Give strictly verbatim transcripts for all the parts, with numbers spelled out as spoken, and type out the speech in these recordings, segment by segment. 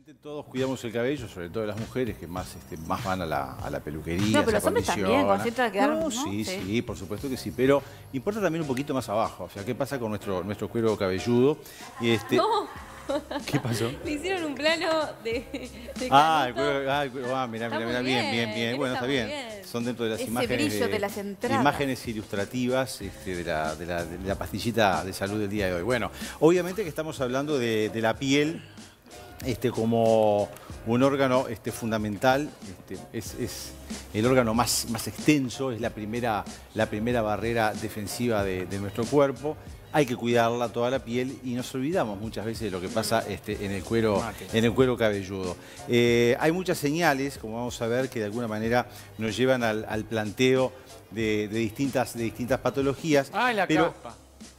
Obviamente todos cuidamos el cabello, sobre todo las mujeres que más, este, más van a la, a la peluquería. No, pero los hombres también, con cierta quedar, no, ¿no? Sí, sí, sí, por supuesto que sí, pero importa también un poquito más abajo. O sea, ¿qué pasa con nuestro, nuestro cuero cabelludo? Y este, No. ¿Qué pasó? Le hicieron un plano de, de Ah, el Canuto. cuero, ah, el cuero, ah, mirá, Está mirá, mirá, muy bien, bien, bien, bien. Bueno, está está muy bien. bien. Son dentro de las Ese imágenes brillo de las entradas. imágenes ilustrativas este, de, la, de, la, de la pastillita de salud del día de hoy. Bueno, obviamente que estamos hablando de, de la piel este, como un órgano este, fundamental, este, es, es el órgano más, más extenso, es la primera, la primera barrera defensiva de, de nuestro cuerpo. Hay que cuidarla toda la piel y nos olvidamos muchas veces de lo que pasa este, en, el cuero, en el cuero cabelludo. Eh, hay muchas señales, como vamos a ver, que de alguna manera nos llevan al, al planteo de, de, distintas, de distintas patologías. Ah, la pero, capa.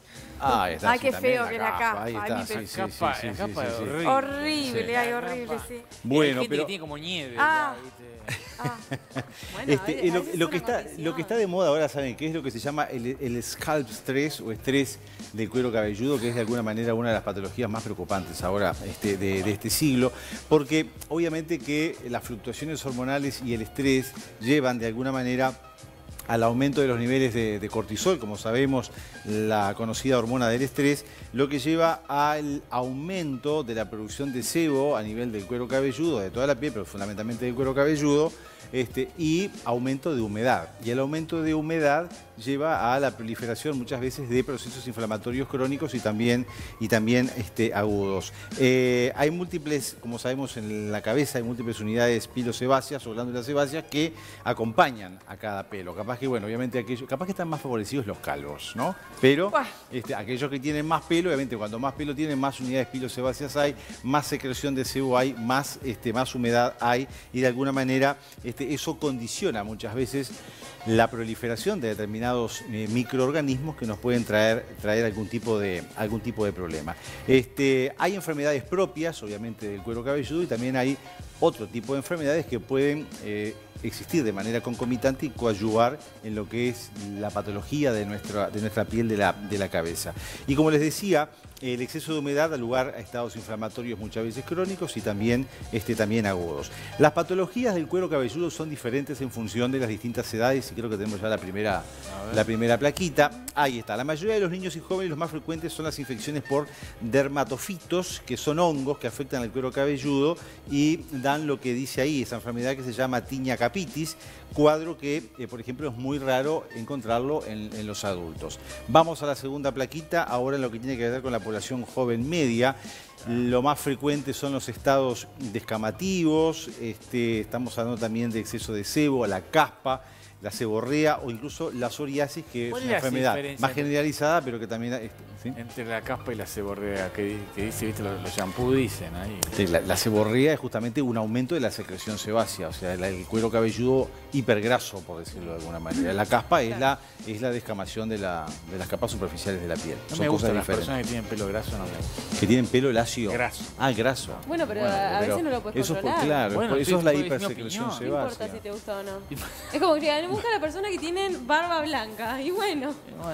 Ah, ahí está, Ay, sí, qué también feo que es la capa. Ahí Ay, está, mi sí, pe- sí, sí, capa, sí, la sí, capa sí, es sí. horrible. Horrible, Sí. ay, La horrible, capa. sí. Bueno, Hay gente pero- que tiene como nieve. Ah. ya, ¿viste? Ah, Bueno, Este, a eh, veces- lo, a veces lo es que una está, condición. lo que está de moda ahora, ¿saben qué es? Lo que se llama el, el scalp stress o estrés del cuero cabelludo, que es de alguna manera una de las patologías más preocupantes ahora este, de, de este siglo, porque obviamente que las fluctuaciones hormonales y el estrés llevan de alguna manera al aumento de los niveles de, de cortisol, como sabemos, la conocida hormona del estrés, lo que lleva al aumento de la producción de sebo a nivel del cuero cabelludo, de toda la piel, pero fundamentalmente del cuero cabelludo, este, y aumento de humedad. Y el aumento de humedad lleva a la proliferación muchas veces de procesos inflamatorios crónicos y también, y también este, agudos. Eh, hay múltiples, como sabemos en la cabeza, hay múltiples unidades pilosebáceas o glándulas sebáceas que acompañan a cada pelo. Capaz que, bueno, obviamente aquellos, capaz que están más favorecidos los calvos, ¿no? Pero este, aquellos que tienen más pelo, obviamente cuando más pelo tienen, más unidades pilosebáceas hay, más secreción de sebo hay, más, este, más humedad hay y de alguna manera este, eso condiciona muchas veces la proliferación de determinados eh, microorganismos que nos pueden traer, traer algún, tipo de, algún tipo de problema. Este, hay enfermedades propias, obviamente, del cuero cabelludo y también hay otro tipo de enfermedades que pueden eh, existir de manera concomitante y coadyuvar en lo que es la patología de nuestra, de nuestra piel de la, de la cabeza. Y como les decía, el exceso de humedad da lugar a estados inflamatorios muchas veces crónicos y también, este, también agudos. Las patologías del cuero cabelludo son diferentes en función de las distintas edades y creo que tenemos ya la primera, la primera plaquita. Ahí está. La mayoría de los niños y jóvenes los más frecuentes son las infecciones por dermatofitos, que son hongos que afectan al cuero cabelludo y dan lo que dice ahí, esa enfermedad que se llama tinea capitis, cuadro que, eh, por ejemplo, es muy raro encontrarlo en, en los adultos. Vamos a la segunda plaquita, ahora en lo que tiene que ver con la población joven media. Lo más frecuente son los estados descamativos, este, estamos hablando también de exceso de sebo, la caspa, la seborrea o incluso la psoriasis, que es ¿Cuál una es la enfermedad diferencia más entre- generalizada, pero que también... este, ¿sí? Entre la caspa y la seborrea, que, que dice, viste, los, los shampoos dicen ahí. Sí, La, la seborrea es justamente un aumento de la secreción sebácea, o sea, el, el cuero cabelludo hipergraso, por decirlo de alguna manera. La caspa es la, es la descamación de, la, de las capas superficiales de la piel. No Son me gustan cosas las diferentes. personas que tienen pelo graso, no me gustan. Que tienen pelo lacio. Graso. Ah, graso. Bueno, pero Bueno, a pero veces no lo puedes eso es por- controlar. claro, Bueno, por- eso estoy- es la estoy- es mi hipersecreción opinión. No importa sebácea. si te gusta o no. Es como que a mí me gusta la persona que tiene barba blanca. Y bueno.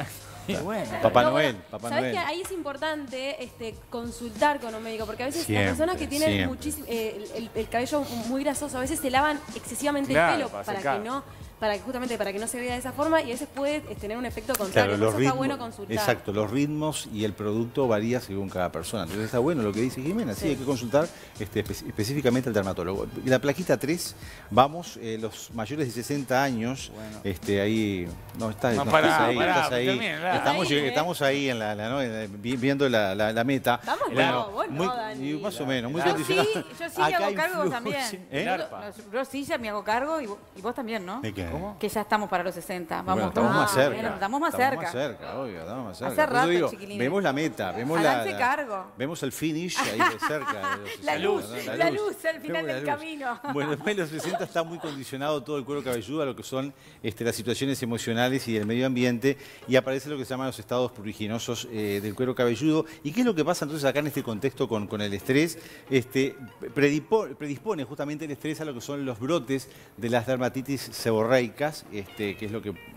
Y bueno. Papá No, Noel, bueno, Papá ¿sabes Noel. que ahí es importante este, consultar con un médico? Porque a veces Siempre, las personas que tienen siempre. muchísimo, eh, el, el cabello muy grasoso, a veces se lavan excesivamente Claro, el pelo para para, secar. que no, para que justamente para que no se vea de esa forma y a veces puede eh, tener un efecto Claro, contrario. Por los eso ritmos, está bueno consultar. exacto, los ritmos y el producto varía según cada persona. Entonces está bueno lo que dice Jimena, sí, Sí. hay que consultar este, espe- específicamente al dermatólogo. La plaquita tres, vamos, eh, los mayores de sesenta años, Bueno. este, ahí, no, estás, No, no, pará, estás ahí, pará, estás ahí. también, claro. Estamos, Ahí, lleg- ¿eh? estamos ahí en la, la- ¿no? en la- vi- viendo la, la- la meta. Estamos Bueno, no, vos no, muy- Dani. y más o menos, muy Yo sí, condicionado. yo sí me Acá hago cargo, vos influye- también. ¿Eh? El arpa. Yo, yo sí ya me hago cargo y vos, y vos también, ¿no? ¿De qué? ¿Cómo? Que ya estamos para los sesenta. Vamos, Bueno, estamos vamos. más cerca. Bueno, estamos más Estamos cerca. más cerca, obvio, estamos más cerca. Hace Por eso rato, digo, chiquilines. vemos la meta, vemos la, Háganse la- cargo. vemos el finish ahí de cerca. de los La sesenta, luz, ¿no? la luz al final Vemos la del luz. camino. Bueno, después de los sesenta está muy condicionado todo el cuero cabelludo a lo que son este, las situaciones emocionales y del medio ambiente y aparece lo que se llaman los estados pruriginosos eh, del cuero cabelludo. ¿Y qué es lo que pasa entonces acá en este contexto con, con el estrés? Este, predipo- predispone justamente el estrés a lo que son los brotes de las dermatitis seborreicas, este, que es lo que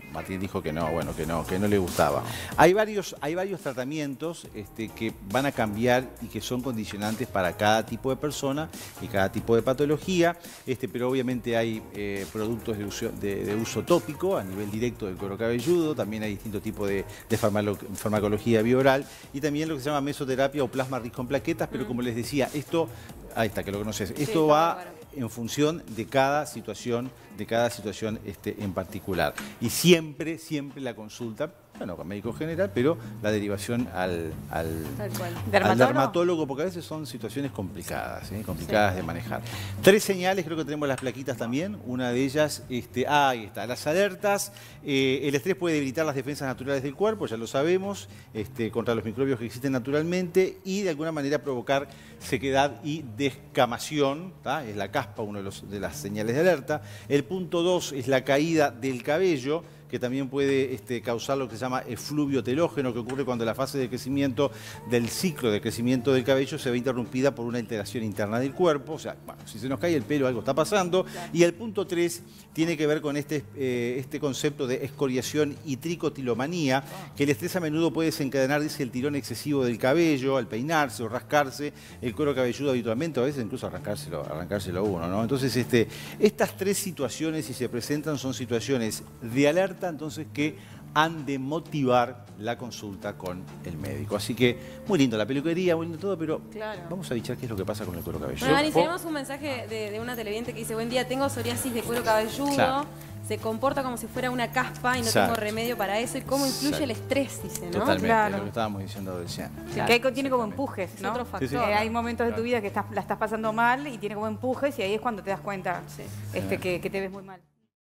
Martín dijo que no, bueno, que no, que no le gustaba. Hay varios, hay varios tratamientos este, que van a cambiar y que son condicionantes para cada tipo de persona y cada tipo de patología, este, pero obviamente hay eh, productos de uso, de, de uso tópico a nivel directo del cuero cabelludo, también hay distintos tipos de, de farmacología bioral y también lo que se llama mesoterapia o plasma rico en plaquetas, pero mm. como les decía, esto, ahí está, que lo conoces, esto sí, va bueno. en función de cada situación, de cada situación este, en particular. Y siempre, siempre la consulta, bueno, con médico general, pero la derivación al, al, ¿Dermatólogo? al dermatólogo, porque a veces son situaciones complicadas, ¿eh? complicadas sí. de manejar. Tres señales, creo que tenemos las plaquitas también. Una de ellas, este, ah, ahí está, las alertas. Eh, el estrés puede debilitar las defensas naturales del cuerpo, ya lo sabemos, este, contra los microbios que existen naturalmente y de alguna manera provocar sequedad y descamación, ¿tá? Es la caspa, una de, los, de las señales de alerta. El punto dos es la caída del cabello, que también puede este, causar lo que se llama efluvio telógeno, que ocurre cuando la fase de crecimiento del ciclo de crecimiento del cabello se ve interrumpida por una alteración interna del cuerpo. O sea, bueno, si se nos cae el pelo algo está pasando. Claro. Y el punto tres tiene que ver con este, eh, este concepto de escoriación y tricotilomanía, que el estrés a menudo puede desencadenar, dice, el tirón excesivo del cabello al peinarse o rascarse el cuero cabelludo habitualmente, a veces incluso arrancárselo, arrancárselo uno, ¿no? Entonces, este, estas tres situaciones, si se presentan, son situaciones de alerta, entonces que han de motivar la consulta con el médico. Así que muy lindo la peluquería, muy lindo todo, pero claro. vamos a bichar qué es lo que pasa con el cuero cabelludo. Bueno, Dani, tenemos un mensaje de, de una televidente que dice: buen día, tengo psioriasis de cuero cabelludo, claro. se comporta como si fuera una caspa y no Exacto. tengo remedio para eso. ¿Y cómo influye Exacto. el estrés? Dice, ¿no? Totalmente, claro. lo que estábamos diciendo recién. Claro. Que hay, tiene como empujes, ¿no? Otro factor. Sí, sí. Eh, hay momentos de tu vida que estás, la estás pasando mal y tiene como empujes y ahí es cuando te das cuenta sí. este, que, que te ves muy mal.